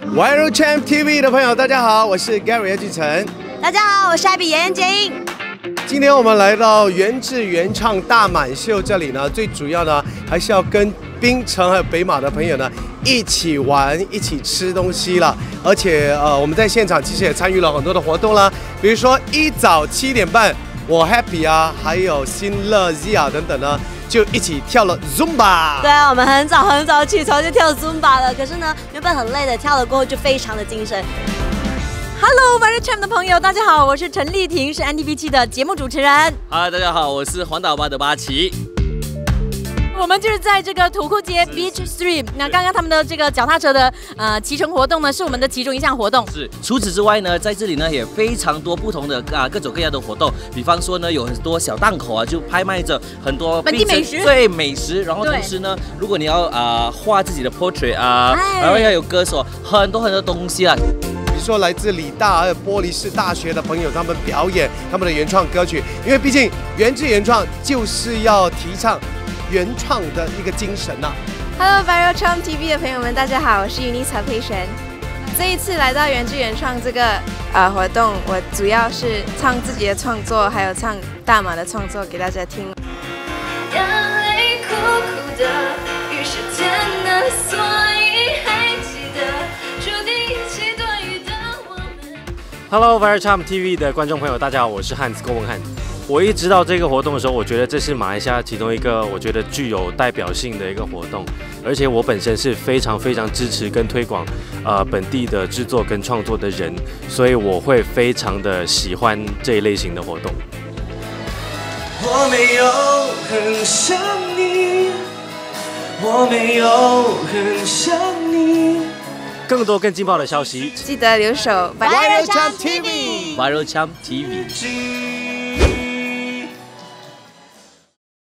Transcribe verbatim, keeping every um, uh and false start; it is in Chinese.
Viral Champ T V 的朋友，大家好，我是 Gary 叶俊成。 大家好，我是艾比妍妍杰英。 今天我们来到原制原唱大满秀这里呢，最主要呢还是要跟槟城还有北马的朋友呢一起玩，一起吃东西了。而且呃，我们在现场其实也参与了很多的活动啦，比如说一早七点半，我 Happy 啊，还有新乐 Zia 等等呢，就一起跳了 Zumba。 对啊，我们很早很早起床就跳 Zumba 了。可是呢，原本很累的，跳了过后就非常的精神。Hello Viral Champ 的朋友，大家好，我是陈丽婷，是 N T V 七的节目主持人。 嗨，大家好，我是环岛吧的八旗。 我们就是在这个土库街 Beach Street， 那刚刚他们的这个脚踏车的呃骑乘活动呢，是我们的其中一项活动。 是，除此之外呢，在这里呢也非常多不同的啊各种各样的活动，比方说呢有很多小档口啊，就拍卖着很多本地美食， 对美食。然后同时呢，如果你要啊、呃、画自己的 portrait 啊，然后要有歌手，很多很多东西啊。 比如说来自理大还有玻璃市大学的朋友，他们表演他们的原创歌曲，因为毕竟原制原创就是要提倡原创的一个精神呐、啊。 Hello Viral Champ T V 的朋友们，大家好，我是 Unisa 佩璇。这一次来到原制原创这个呃活动，我主要是唱自己的创作，还有唱大马的创作给大家听。眼泪苦苦的，雨是甜的，所以还记得注定一起躲雨的我们。 Hello Viral Champ T V 的观众朋友，大家好，我是汉子郭文汉。我一知道这个活动的时候，我觉得这是马来西亚其中一个我觉得具有代表性的一个活动，而且我本身是非常非常支持跟推广呃本地的制作跟创作的人，所以我会非常的喜欢这一类型的活动。 我没有很想你，我没有很想你。 更多更劲爆的消息， 记得留守 Viral Champ T V。 Viral Champ T V。